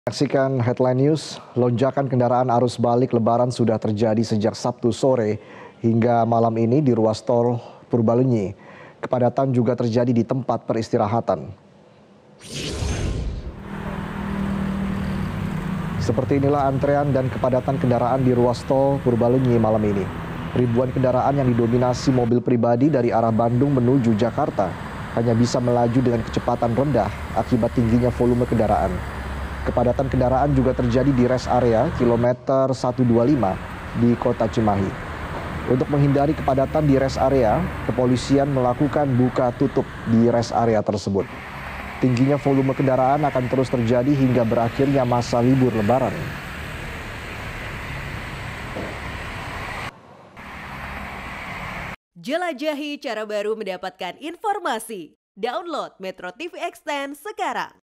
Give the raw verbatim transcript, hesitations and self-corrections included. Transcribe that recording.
Saksikan headline news, lonjakan kendaraan arus balik lebaran sudah terjadi sejak Sabtu sore hingga malam ini di ruas tol Purbalunyi. Kepadatan juga terjadi di tempat peristirahatan. Seperti inilah antrean dan kepadatan kendaraan di ruas tol Purbalunyi malam ini. Ribuan kendaraan yang didominasi mobil pribadi dari arah Bandung menuju Jakarta hanya bisa melaju dengan kecepatan rendah akibat tingginya volume kendaraan. Kepadatan kendaraan juga terjadi di rest area kilometer seratus dua puluh lima di Kota Cimahi. Untuk menghindari kepadatan di rest area, kepolisian melakukan buka tutup di rest area tersebut. Tingginya volume kendaraan akan terus terjadi hingga berakhirnya masa libur lebaran. Jelajahi cara baru mendapatkan informasi. Download Metro T V Extend sekarang.